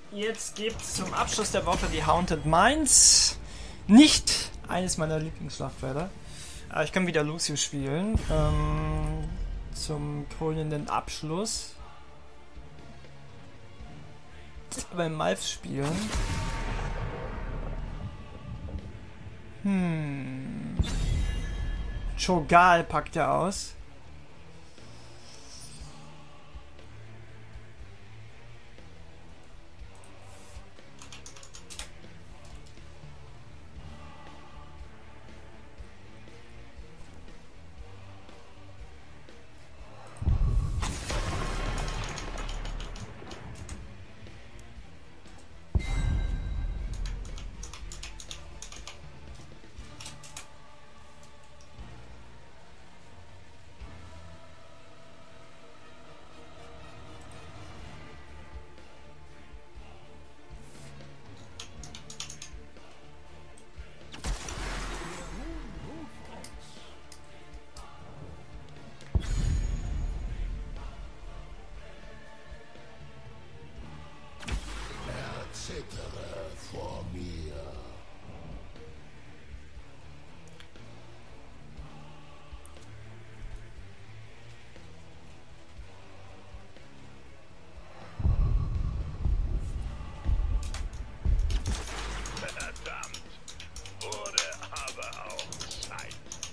Jetzt gibt's zum Abschluss der Woche die Haunted Mines. Nicht eines meiner Lieblingsschlachtfelder. Aber ich kann wieder Lucio spielen. Zum krönenden Abschluss. Beim Malf spielen. Cho'Gall packt er aus. Zittere vor mir. Verdammt. Wurde aber auch Zeit.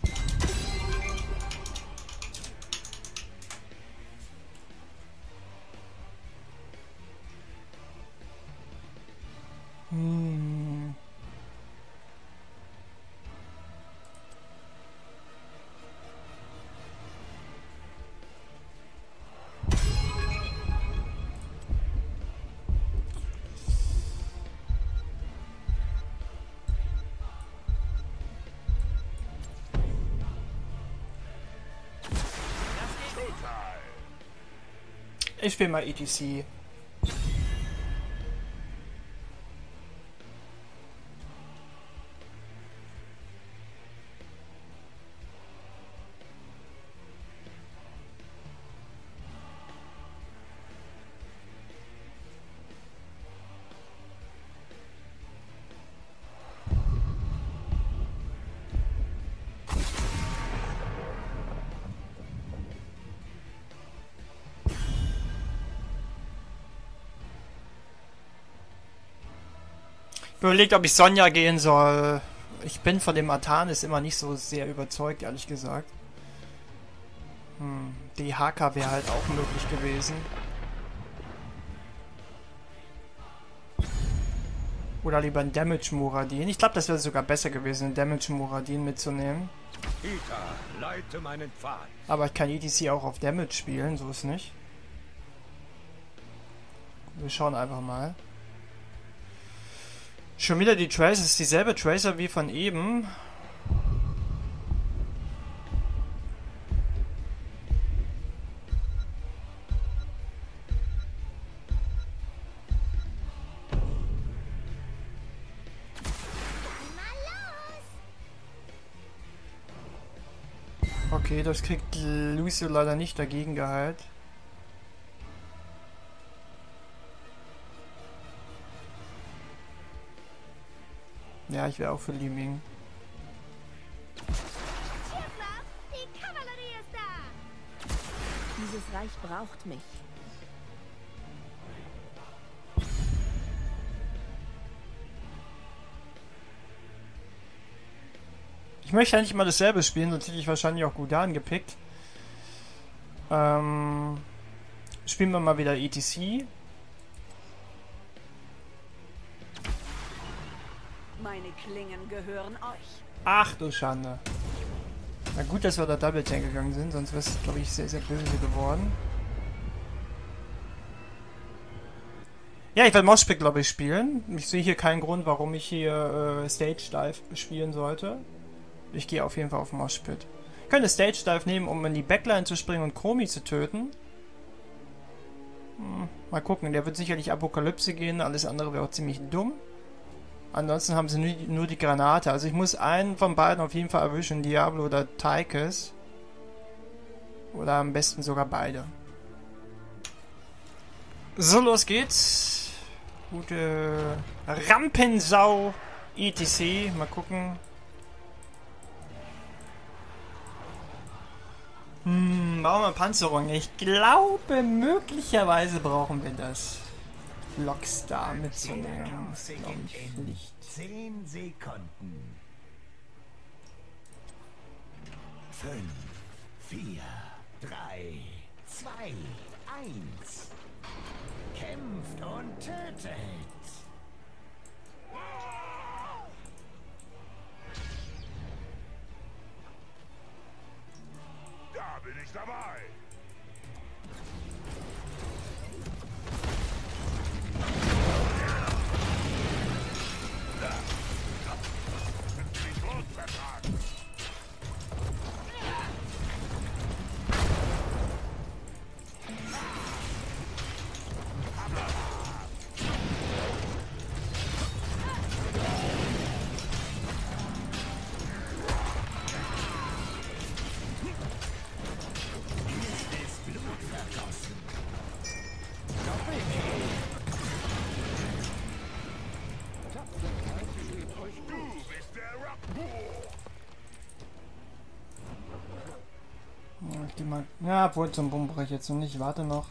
Ich spiele mal ETC. Überlegt, ob ich Sonja gehen soll. Ich bin von dem Artanis immer nicht so sehr überzeugt, ehrlich gesagt. Die HK wäre halt auch möglich gewesen. Oder lieber ein Damage Muradin. Ich glaube, das wäre sogar besser gewesen, einen Damage Muradin mitzunehmen. Ita, leite meinen Pfad. Aber ich kann ETC auch auf Damage spielen, so ist nicht. Wir schauen einfach mal. Schon wieder die Tracer, ist dieselbe Tracer wie von eben. Okay, das kriegt Lucio leider nicht dagegen geheilt. Ja, ich wäre auch für Li Ming. Die Kavallerie ist da! Dieses Reich braucht mich. Ich möchte eigentlich mal dasselbe spielen, sonst hätte ich wahrscheinlich auch Gul'dan gepickt. Spielen wir mal wieder ETC. Meine Klingen gehören euch. Ach du Schande. Na gut, dass wir da Double Tank gegangen sind, sonst wäre es, glaube ich, sehr, sehr böse geworden. Ja, ich werde Moshpit, glaube ich, spielen. Ich sehe hier keinen Grund, warum ich hier Stage Dive spielen sollte. Ich gehe auf jeden Fall auf Moshpit. Ich könnte Stage Dive nehmen, um in die Backline zu springen und Chromie zu töten. Mal gucken, der wird sicherlich Apokalypse gehen, alles andere wäre auch ziemlich dumm. Ansonsten haben sie nur die Granate. Also ich muss einen von beiden auf jeden Fall erwischen, Diablo oder Tychus. Oder am besten sogar beide. So, los geht's. Gute Rampensau etc. Mal gucken. Brauchen wir Panzerung? Ich glaube, möglicherweise brauchen wir das. Lockstar mitzunehmen. Das ist, glaube ich, Pflicht. 10 Sekunden. 5, 4, 3, 2, 1. Kämpft und tötet. Da bin ich dabei. Ich wurde vertragen. Ich geh mal. Ja, obwohl zum Bumm brauche ich jetzt noch nicht. Warte noch.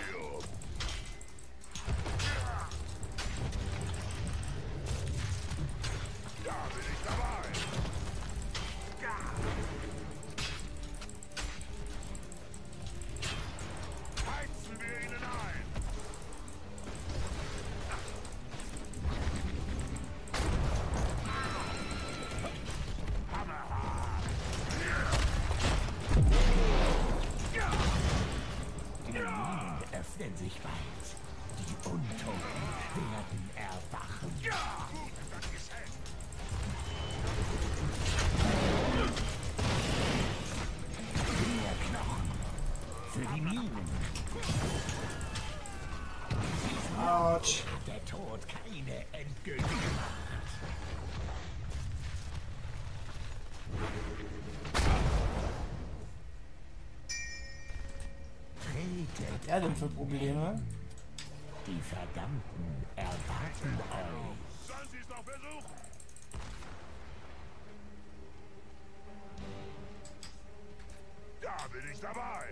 Heizen wir ihnen ein. Die Minen öffnen sich bald. Die Untoten werden erwachen. Mehr Knochen für die Minen. Autsch. Der Tod keine endgültige Macht. Tretet Was hat er denn für Probleme? Die Verdammten erwarten euch. Sollen sie es noch versuchen? Da bin ich dabei.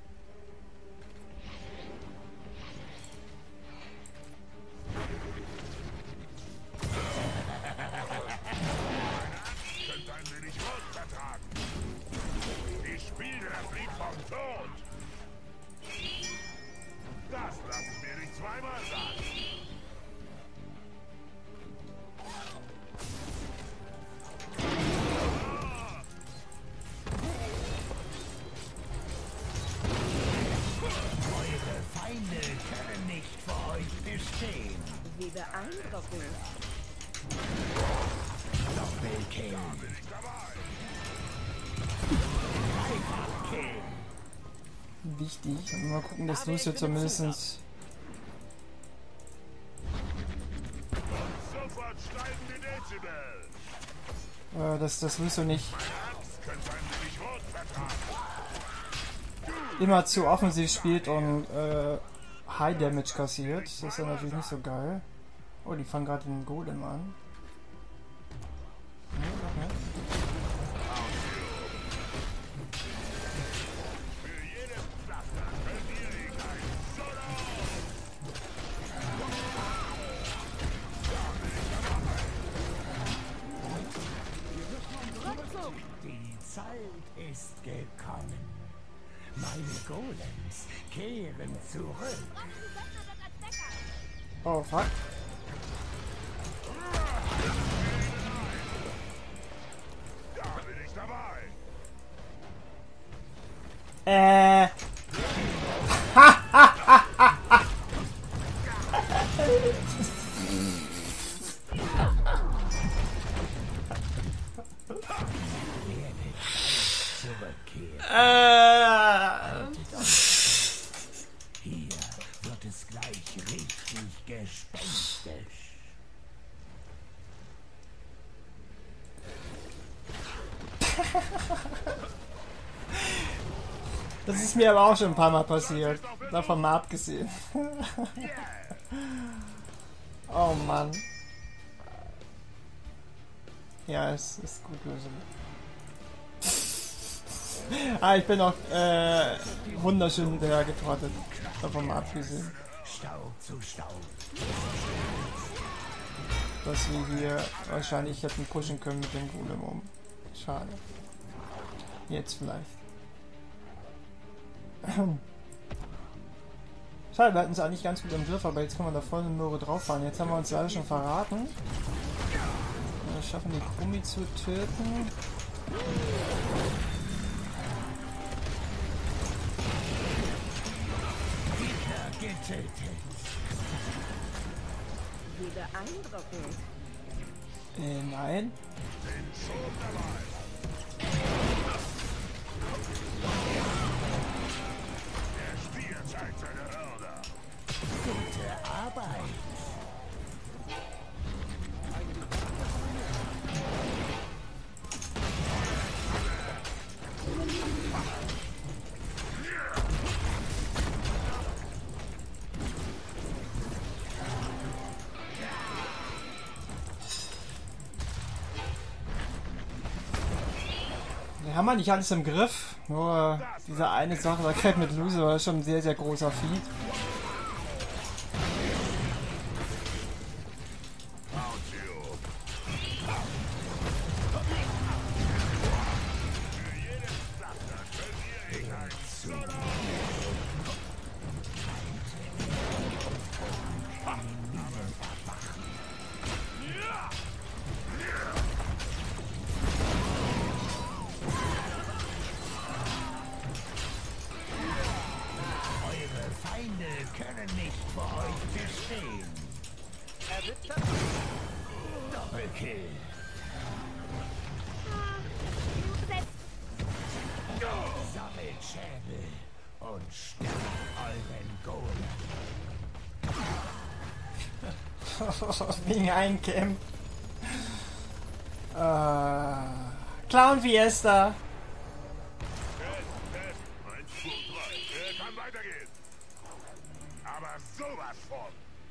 Könnte ein wenig Rot vertragen. Die Spieler fliehen vom Tod. Das lasse ich mir nicht zweimal sagen. Eure Feinde können nicht vor euch bestehen. Wie beeindruckend. Doppelkill. Bin ich dabei. Kill. Wichtig. Und mal gucken, dass Lucio zumindest. Sofort steigen die Dezibel. Dass das Lucio nicht Herz könnte ein wenig Rot vertragen. immer zu offensiv spielt und High Damage kassiert. Das ist ja natürlich nicht so geil. Oh, die fangen gerade den Golem an. Nee, doch nicht. Für jedes Pflaster verliere ich ein Solo. Die Zeit ist gekommen. Meine Golems kehren zurück. Oh, fuck. Da bin ich dabei. Zurückkehren. Hier wird es gleich richtig gespenstisch. Das ist mir aber auch schon ein paar Mal passiert. Davon mal abgesehen. Oh Mann. Ja, es ist gut Lösung. Ich bin auch wunderschön hinterher getrottet. Davon mal abgesehen. Staub zu Staub. Dass wir hier wahrscheinlich hätten pushen können mit dem Golem um. Schade. Jetzt vielleicht. Schade, wir hatten es eigentlich ganz gut im Griff, aber jetzt kann man da voll eine Möhre drauf fahren. Jetzt haben wir uns leider schon verraten. Wir schaffen die Krummi zu töten. Getötet. Wie beeindruckend. Nein. Der Stier zeigt seine Hörner. Gute Arbeit. Wir haben wir nicht alles im Griff. Nur diese eine Sache, da Cat mit Lose war schon ein sehr, sehr großer Feed. Können nicht vor euch bestehen. Doppelkill. Sammelt Schädel und sterbt euren Golem. Wegen Eincamp. Clown Fiesta. Mein Schultreib. Er kann weitergehen. Aber sowas von.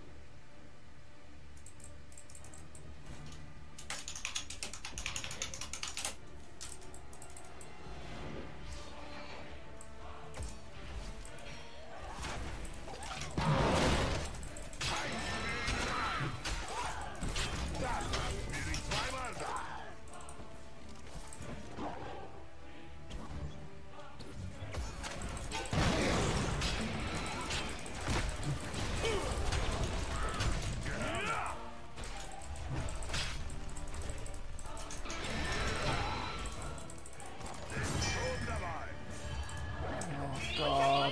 Gott.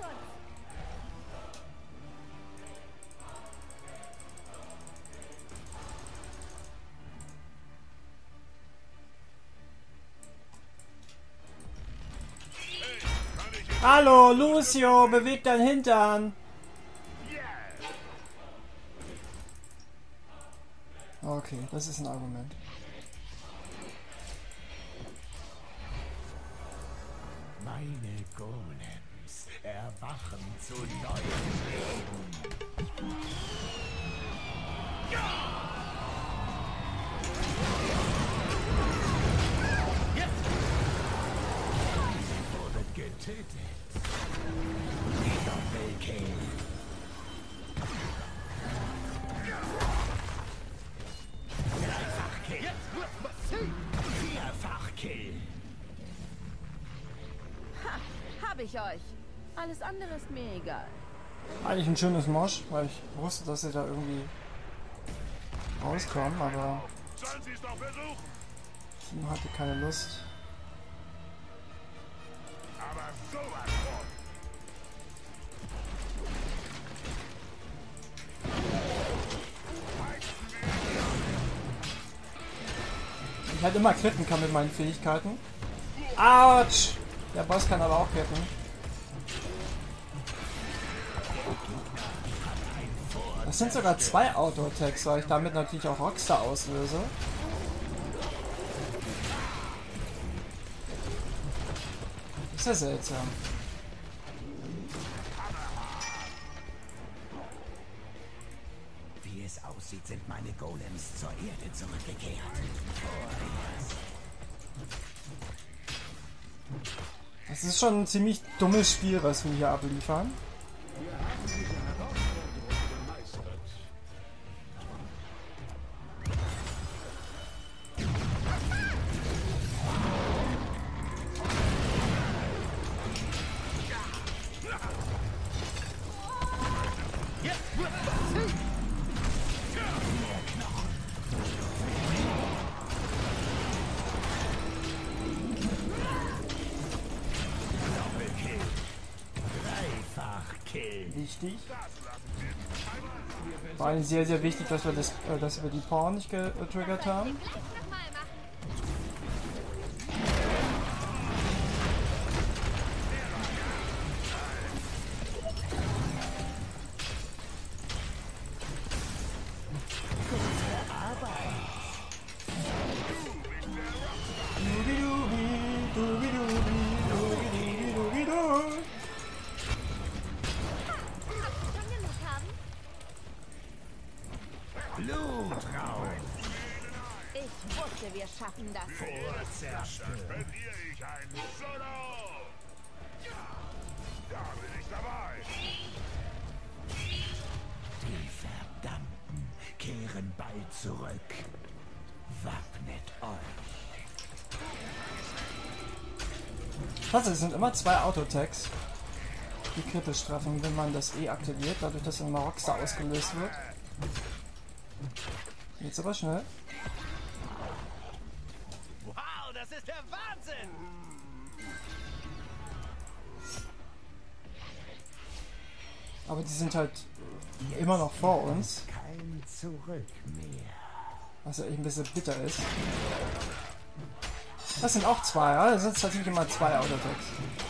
Hallo, Lucio, beweg dein Hintern. Okay, das ist ein Argument. Meine Golems erwachen zu neuem Leben. Sie wurde getötet. Doppelkill. Dreifachkill. Vierfachkill. Hab ich euch. Alles andere ist mir egal. Eigentlich ein schönes Mosch, weil ich wusste, dass sie da irgendwie rauskommen, aber Sollen Sie es doch versuchen? Team hatte keine Lust. Aber sowas von. Ich halt immer kritten kann mit meinen Fähigkeiten. Autsch! Der Boss kann aber auch kritten. Das sind sogar 2 Auto-Attacks, weil ich damit natürlich auch Rockstar auslöse. Ist ja seltsam. Wir wie es aussieht, sind meine Golems zur Erde zurückgekehrt. Das ist schon ein ziemlich dummes Spiel, was wir hier abliefern. Wichtig. Vor allem sehr, sehr wichtig, dass wir die Pawn nicht getriggert haben. Ich wusste, wir schaffen das. Verliere ich ein Solo! Da bin ich dabei! Die Verdammten kehren bald zurück. Wappnet euch. Das sind immer zwei Autotags, die kritisch treffen, wenn man das E aktiviert, dadurch, dass ein Maroxa ausgelöst wird. Jetzt aber schnell. Wow, das ist der Wahnsinn! Aber die sind halt immer noch vor uns, Kein Zurück mehr. was ja echt ein bisschen bitter ist. Das sind auch zwei, ja? Das sind tatsächlich immer zwei Autotags.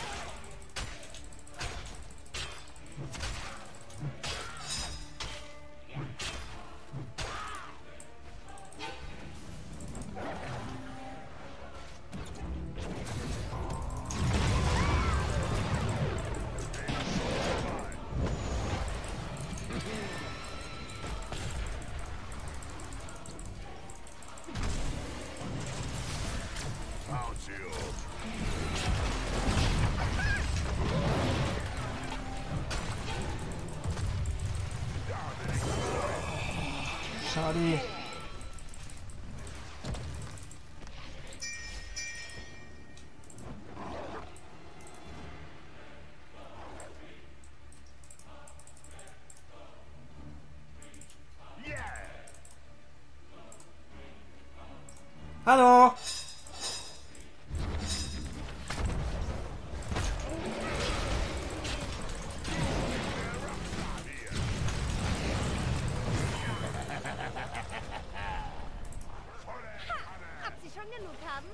Schade. Hallo. Ob Sie schon genug haben?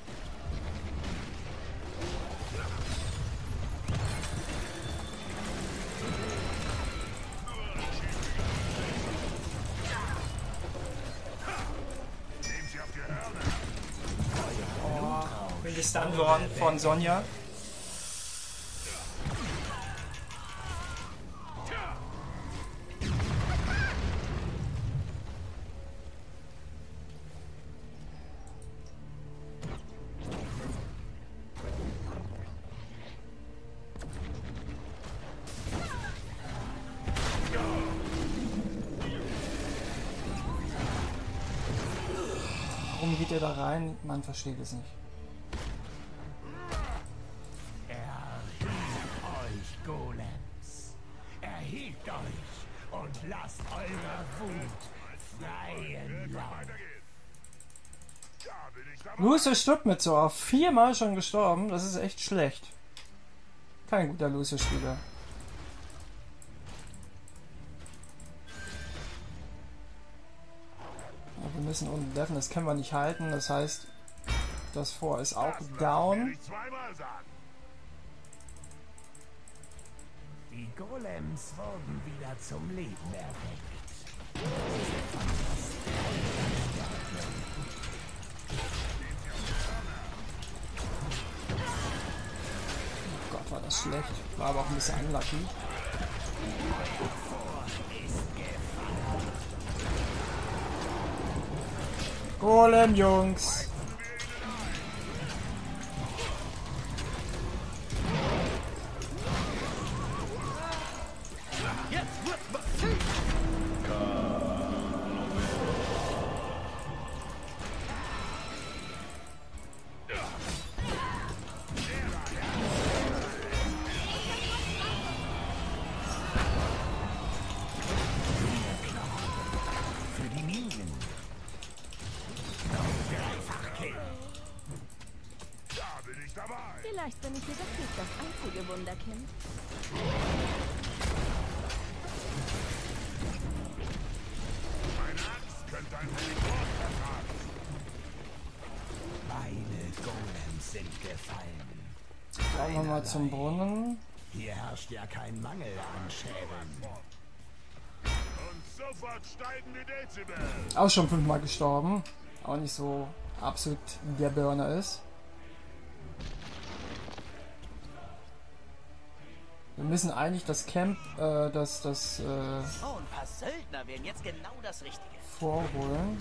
Nehmen Sie auf die Hörner! Oh, bin gestunt worden von Sonja. Warum geht er da rein? Man versteht es nicht. Erhebt euch, Golems. Erhebt euch und lasst eurer Wut freien Lauf. Weitergehen! Da bin ich dabei! Lucio stirbt mit so auf 4-mal schon gestorben. Das ist echt schlecht. Kein guter Lucio-Spieler. Wir müssen unten deffen, das können wir nicht halten. Das heißt, das Vor ist auch down. Nicht zweimal sagen! Die Golems wurden wieder zum Leben erweckt. Oh Gott, war das schlecht. War aber auch ein bisschen unlucky. Golem, Jungs. Für die Minen. Dreifachkill. Da bin ich dabei. Vielleicht bin ich jedoch nicht das einzige Wunderkind. Meine Axt könnte ein Rekord vertragen. Meine Golems sind gefallen. Schauen wir mal zum Brunnen. Hier herrscht ja kein Mangel an Schädeln. Und sofort steigen die Dezibel. Auch schon 5-mal gestorben. Auch nicht so absolut der Burner ist. Wir müssen eigentlich das Camp, Oh, ein paar Söldner wären jetzt genau das Richtige. vorholen.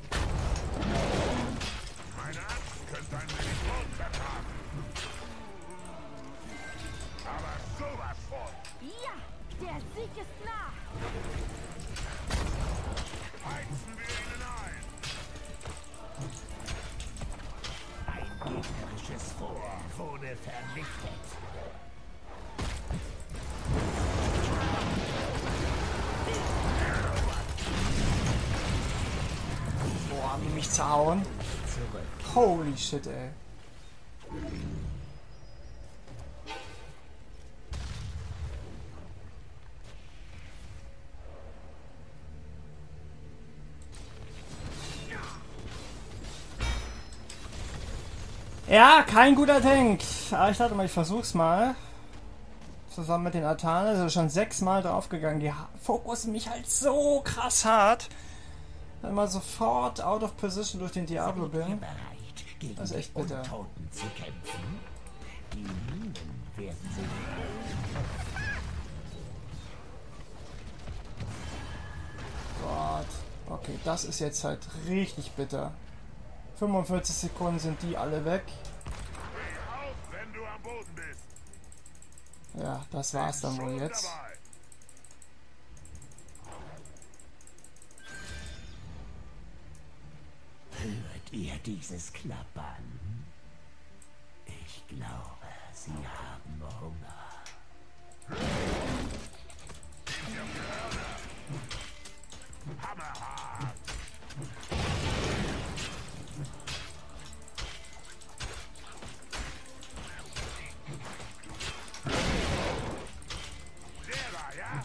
Meine Axt könnte ein Rekord vertragen. Aber sowas von. Ja, der Sieg ist nah. Heizen wir ihnen ein. Ein gegnerisches Fort wurde vernichtet. Boah, haben die mich zerhauen. Holy shit, ey. Ja, kein guter Tank. Aber ich dachte mal, ich versuch's mal. Zusammen mit den Atane. Das ist schon 6-mal draufgegangen. Die fokussen mich halt so krass hart. Wenn man sofort out of position durch den Diablo bin. Bereit, gegen Das ist echt die bitter. Untoten zu kämpfen? Die Minen werden sich Gott. Okay, das ist jetzt halt richtig bitter. 45 Sekunden sind die alle weg. Steh auf, wenn du am Boden bist. Ja, das war's dann wohl Schon jetzt. dabei. Hört ihr dieses Klappern? Ich glaube, sie haben Hunger. Hammerhart. Der da, ja?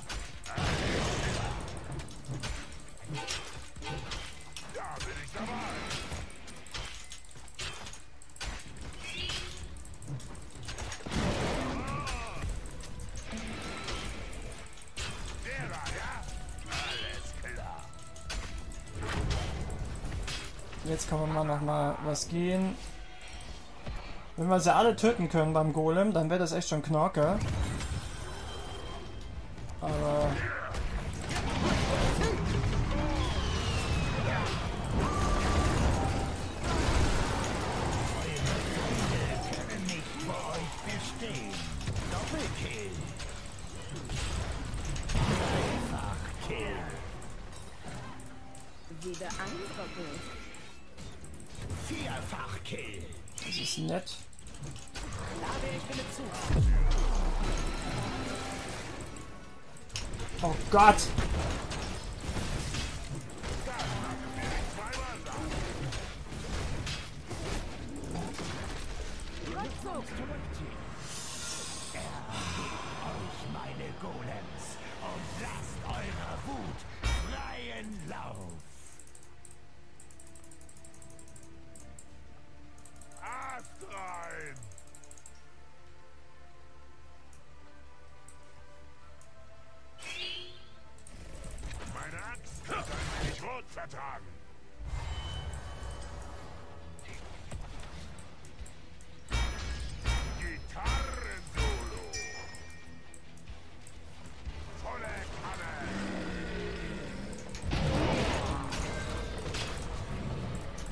Da bin ich dabei. Der da, ja? Alles klar. Jetzt kann man mal noch mal was gehen. Wenn wir sie alle töten können beim Golem, dann wäre das echt schon Knorke. Aber Können nicht vor euch bestehen. Doppelkill. Dreifachkill. Wie beeindruckend. Vierfachkill. das ist nett. Oh Gott! Euch meine Golems und lasst eurer Wut freien Lauf. Ast rein. Meine Axt könnte ein wenig rot vertragen. Gitarrensolo. Volle Kanne.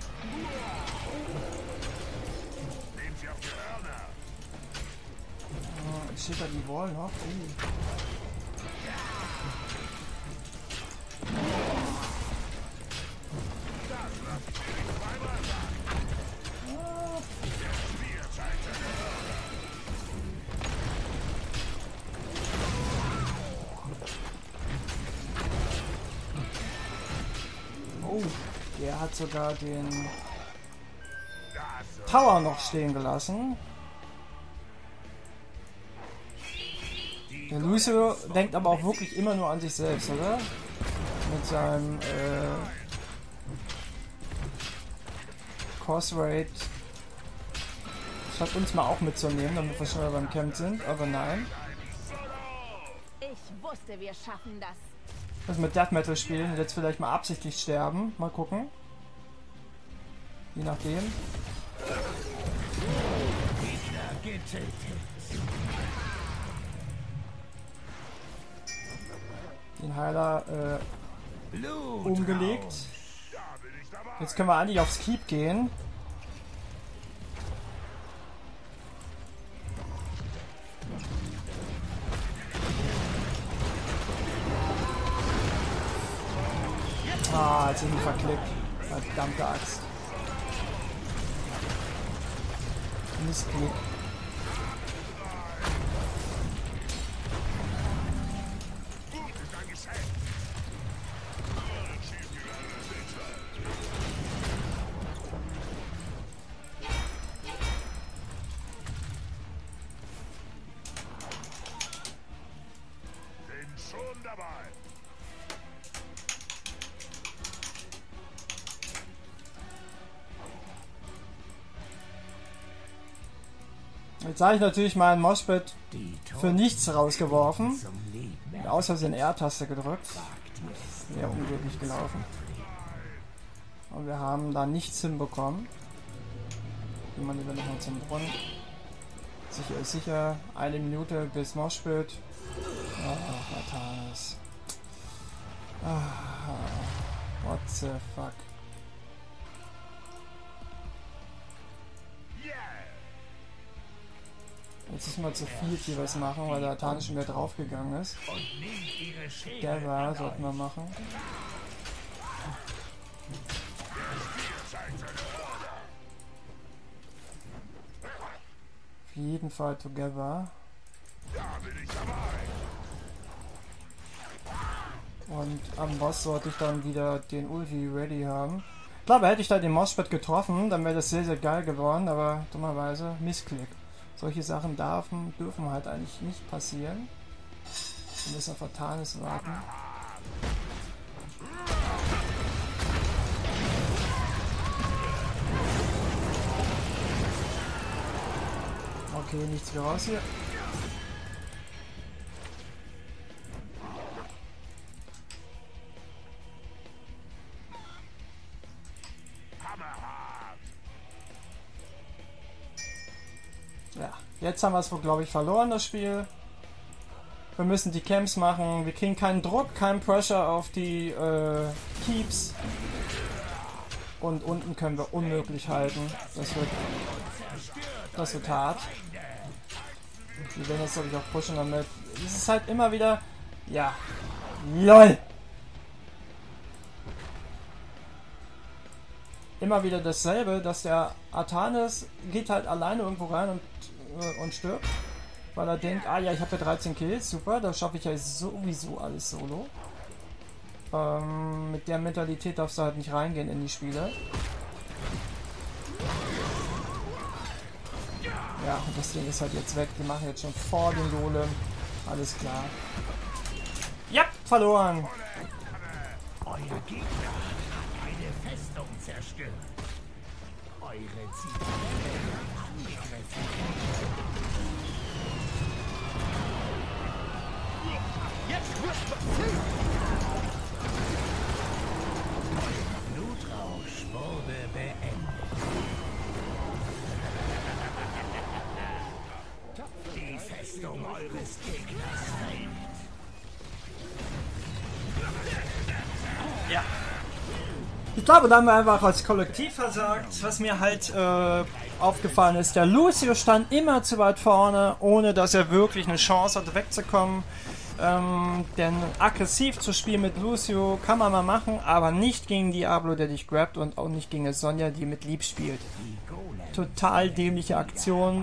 steht da die Wall noch? Oh, der hat sogar den Tower noch stehen gelassen. Der Lucio denkt aber auch wirklich immer nur an sich selbst, oder? Mit seinem Cost Rate. Statt uns mal auch mitzunehmen, damit wir schneller beim Camp sind, aber nein. Ich wusste, wir schaffen das. Das mit Death Metal spielen und jetzt vielleicht mal absichtlich sterben. Mal gucken. Je nachdem. Den Heiler umgelegt. Jetzt können wir eigentlich aufs Keep gehen. Ah, jetzt sind wir verklickt. Verdammte Axt. Missklick. Bin schon dabei. Jetzt habe ich natürlich meinen Moshpit für nichts rausgeworfen. Aus Versehen R-Taste gedrückt. Sehr unglücklich gelaufen. Und wir haben da nichts hinbekommen. Gehen wir lieber nochmal zum Brunnen. Sicher ist sicher. 1 Minute bis Moshpit. Ach, Atanas. What the fuck. Jetzt ist mal zu viel hier was machen, weil der Atane schon wieder draufgegangen ist. Der war, sollten wir machen. Auf jeden Fall together. Und am Boss sollte ich dann wieder den Ulti ready haben. Klar, hätte ich da den Moshpit getroffen, dann wäre das sehr, sehr geil geworden, aber dummerweise Missklick. Solche Sachen dürfen halt eigentlich nicht passieren. Wir müssen auf Atanes warten. Okay, nichts mehr raus hier. Ja, jetzt haben wir es wohl, glaube ich, verloren, das Spiel. Wir müssen die Camps machen. Wir kriegen keinen Druck, keinen Pressure auf die Keeps. Und unten können wir unmöglich halten. Das wird hart. Wir werden jetzt, glaube ich, auch pushen damit. Es ist halt immer wieder... Ja. LOL! Immer wieder dasselbe, dass der Atanes geht halt alleine irgendwo rein und stirbt. Weil er denkt, ah ja, ich habe ja 13 Kills, super, da schaffe ich ja sowieso alles solo. Mit der Mentalität darfst du halt nicht reingehen in die Spiele. Ja, und das Ding ist halt jetzt weg. Die machen jetzt schon vor den Golem. Alles klar. Ja, verloren. Euer Gegner hat eine Festung zerstört. Eure Zitadelle angegriffen. Jetzt wird passiert! Euer Blutrausch wurde beendet. Die Festung eures Gegners fällt. Ja. Ich glaube, da haben wir einfach als Kollektiv versagt. Was mir halt aufgefallen ist, der Lucio stand immer zu weit vorne, ohne dass er wirklich eine Chance hatte wegzukommen. Denn aggressiv zu spielen mit Lucio kann man mal machen, aber nicht gegen Diablo, der dich grabt, und auch nicht gegen eine Sonja, die mit Lieb spielt. Total dämliche Aktion.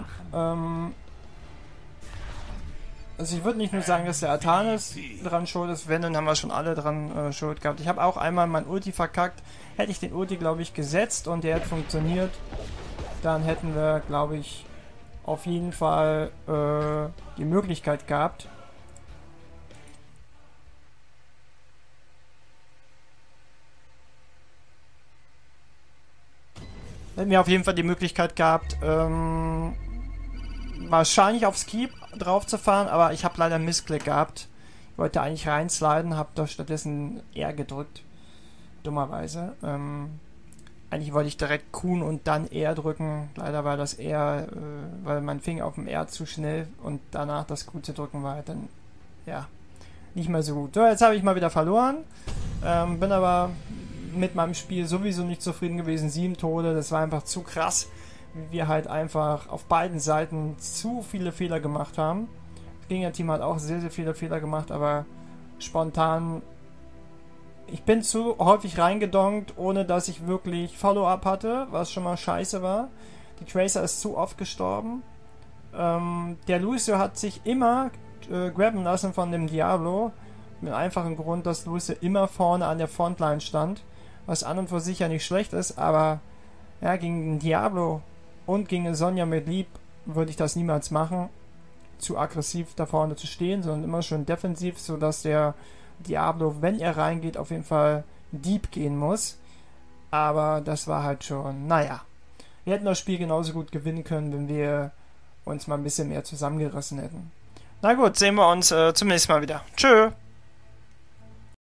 Also ich würde nicht nur sagen, dass der Artanis dran schuld ist, wenn, dann haben wir schon alle dran schuld gehabt. Ich habe auch einmal mein Ulti verkackt. Hätte ich den Ulti, glaube ich, gesetzt und der hätte funktioniert, dann hätten wir, glaube ich, auf jeden Fall die Möglichkeit gehabt. Hätten wir auf jeden Fall die Möglichkeit gehabt, wahrscheinlich aufs Keep drauf zu fahren, aber ich habe leider einen Missklick gehabt. Ich wollte eigentlich reinsliden, habe doch stattdessen R gedrückt. Dummerweise. Eigentlich wollte ich direkt Q und dann R drücken. Leider war das R, weil mein Finger auf dem R zu schnell und danach das Q zu drücken war halt dann, ja, nicht mehr so gut. So, jetzt habe ich mal wieder verloren. Bin aber mit meinem Spiel sowieso nicht zufrieden gewesen. 7 Tode, das war einfach zu krass, wie wir halt einfach auf beiden Seiten zu viele Fehler gemacht haben. Das Gegnerteam hat auch sehr, sehr viele Fehler gemacht, aber spontan, ich bin zu häufig reingedonkt, ohne dass ich wirklich Follow-up hatte, was schon mal scheiße war. Die Tracer ist zu oft gestorben. Der Lucio hat sich immer grabben lassen von dem Diablo, mit dem einfachen Grund, dass Lucio immer vorne an der Frontline stand, was an und für sich ja nicht schlecht ist, aber ja, gegen den Diablo und gegen eine Sonja mit Lieb würde ich das niemals machen, zu aggressiv da vorne zu stehen, sondern immer schön defensiv, sodass der Diablo, wenn er reingeht, auf jeden Fall deep gehen muss. Aber das war halt schon, naja. Wir hätten das Spiel genauso gut gewinnen können, wenn wir uns mal ein bisschen mehr zusammengerissen hätten. Na gut, sehen wir uns zum nächsten Mal wieder. Tschö!